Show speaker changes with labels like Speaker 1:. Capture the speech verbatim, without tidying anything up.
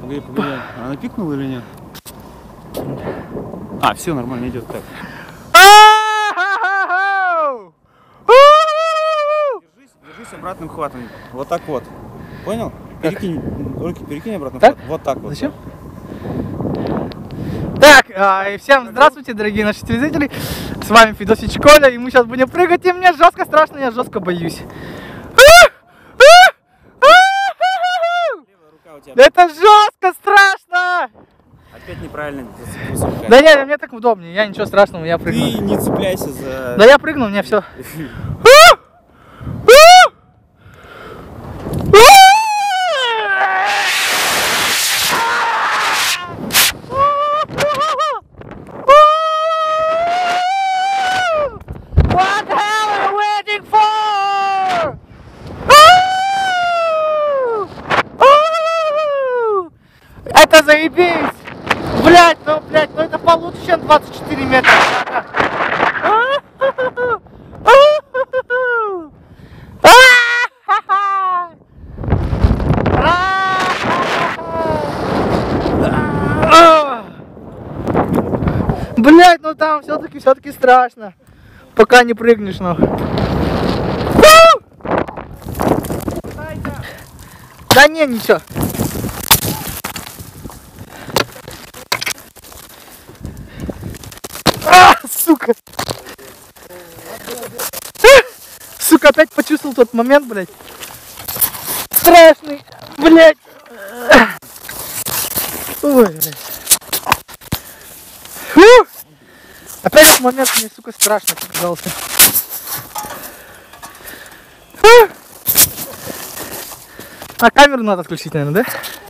Speaker 1: Погоди, погоди. Она пикнула или нет? А, все нормально идет так. Держись, держись обратным хватом. Вот так вот. Понял? Перекинь, руки перекинь обратно.
Speaker 2: Так?
Speaker 1: Вот так вот.
Speaker 2: Зачем? Так, а, и всем здравствуйте, дорогие наши телезрители. С вами Федосич Коля, и мы сейчас будем прыгать, и мне жестко страшно, я жестко боюсь. Это жестко страшно!
Speaker 1: Опять неправильно зацепился.
Speaker 2: Да нет, мне так удобнее, я ничего страшного, я прыгну.
Speaker 1: Ты не цепляйся за...
Speaker 2: Да я прыгну, у меня все. Это заебись! Блять, ну, блять, ну это получше, чем двадцать четыре метра. Блять, ну там все-таки, все-таки страшно. Пока не прыгнешь, ну. Да не, ничего. А, сука! Сука, опять почувствовал тот момент, блядь. Страшный, блядь. Ой, блядь. Фу! Опять этот момент мне, сука, страшно показался. Фу! А камеру надо отключить, наверное, да?